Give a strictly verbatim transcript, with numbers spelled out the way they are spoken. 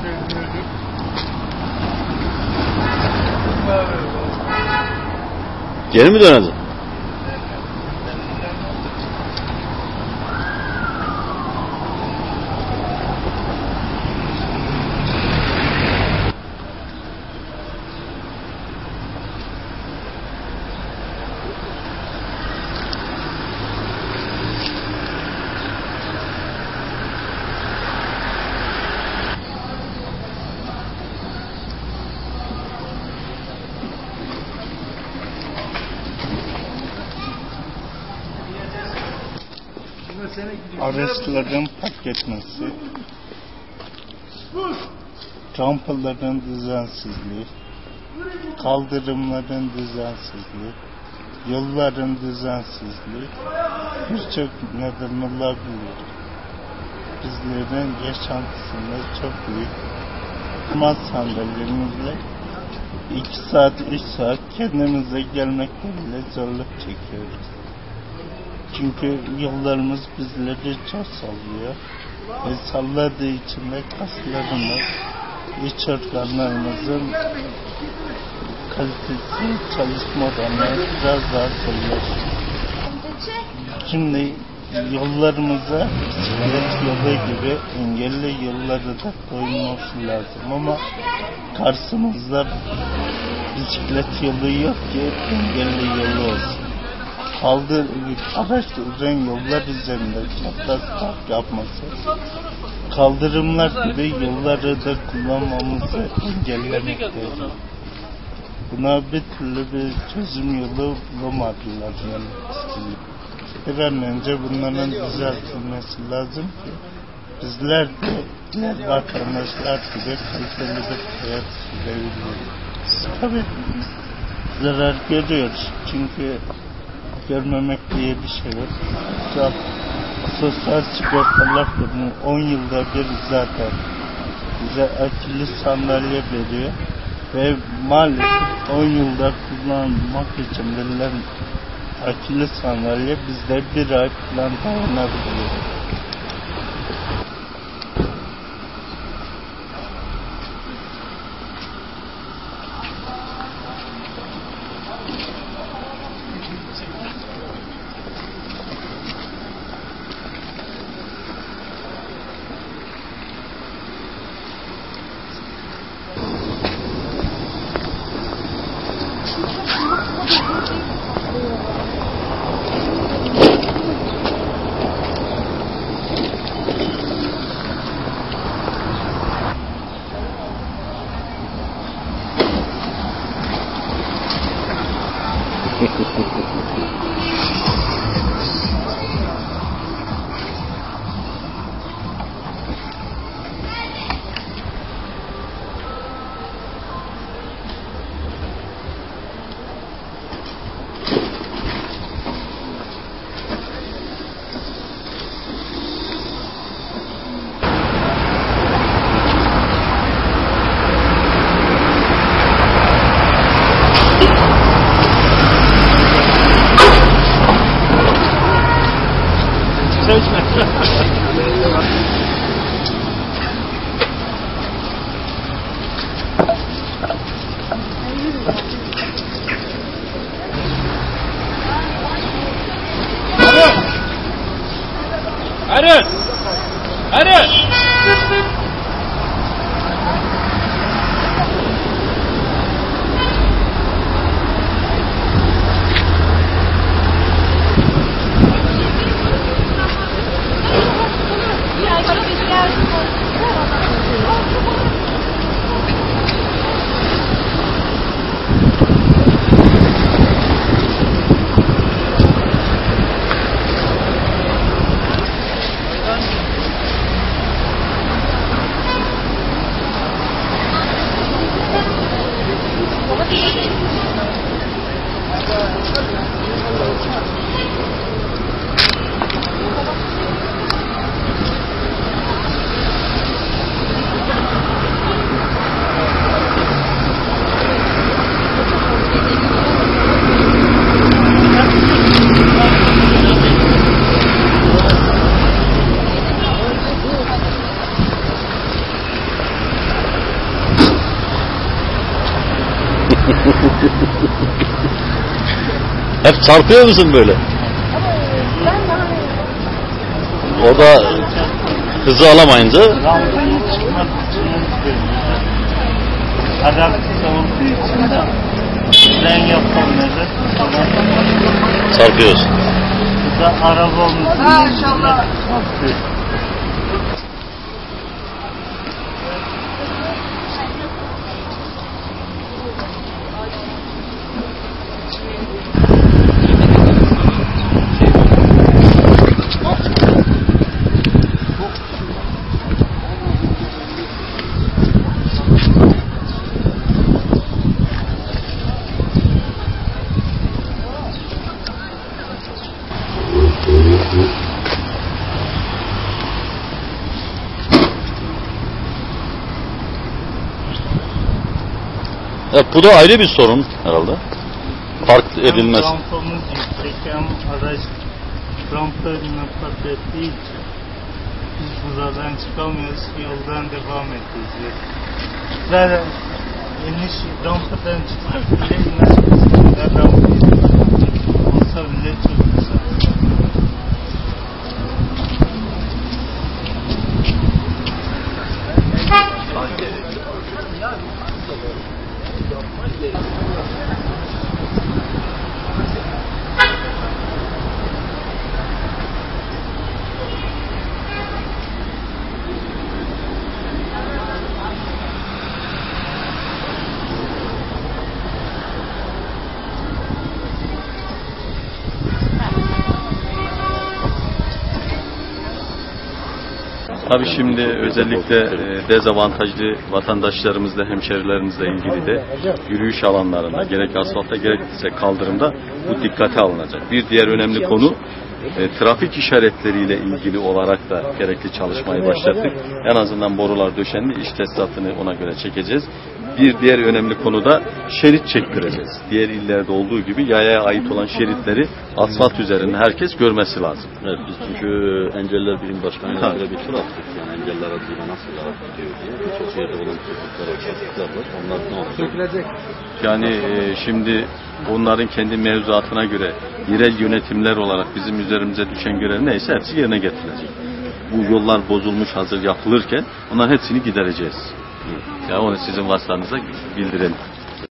Geri mi dönedin? Araçların park etmesi, rampaların düzensizliği, kaldırımların düzensizliği, yolların düzensizliği birçok neden olabilir. Bizlerin yaşantısında çok büyük. Mas sandalyemizle iki saat, üç saat kendimize gelmekte bile zorluk çekiyoruz. Çünkü yollarımız bizleri çok sallıyor ve salladığı için de kaslarımız, iç organlarımızın kalitesi, çalışma oranları biraz daha zorlaşıyor. Şimdi yollarımıza bisiklet yolu gibi engelli yolları da koyulması lazım ama karşımızda bisiklet yolu yok ki engelli yolu olsun. Kaldı araç uzun yollar üzerinde çapraz park yapması, kaldırımlar gibi yolları da kullanmamızı engellemektedir. Buna bir türlü bir çözüm yolu bulamadılar yani. Bir an önce bunların düzeltilmesi lazım ki bizler de diğer vatandaşlar gibi kaliteli bir hayat sürebiliriz. Tabii zarar görüyoruz çünkü görmemek diye bir şey yok. Sosyal sigortalar kurumu on yılda bir zaten bize akülü sandalye veriyor ve maalesef on yılda kullanmak için verilen akülü sandalye bizde bir ay falan dayanabiliyor. Hep çarpıyor musun böyle? Orada hızı alamayınca Rampayı çıkmak için hızlıyım. Aralıksız olduğu için de fren yapamıyoruz. çarpıyorsun. Bu da arabamızın içine çarpıyor. Evet, bu da ayrı bir sorun herhalde. Park edilmez. Hem rampamız yüksek hem araç rampa önüne park ettiği için biz buradan çıkamıyoruz, yoldan devam edeceğiz. Zaten iniş rampadan çıkmak bile inançsızlıkla rampa olsa bile çok güzel. Tabii şimdi özellikle dezavantajlı vatandaşlarımızla, hemşerilerimizle ilgili de yürüyüş alanlarında gerek asfaltta gerekse kaldırımda bu dikkate alınacak. Bir diğer önemli konu e, trafik işaretleriyle ilgili olarak da gerekli çalışmayı başlattık. En azından borular döşendi, iş tesisatını ona göre çekeceğiz. Bir diğer önemli konu da şerit çektireceğiz. Diğer illerde olduğu gibi yayaya ait olan şeritleri asfalt üzerinde herkes görmesi lazım. Evet, biz çünkü Engelliler Birim Başkanı'yla bir tur attık. Yani engelli aracıyla nasıl rahat gidiyor diye. Birçok yerde olan çocuklar, çocuklar var. Onlar ne olacak? Yani e, şimdi onların kendi mevzuatına göre yerel yönetimler olarak bizim üzerimize düşen görev neyse hepsi yerine getirilecek. Bu yollar bozulmuş hazır yapılırken onların hepsini gidereceğiz. Ya onu sizin vasıtanıza bildirelim.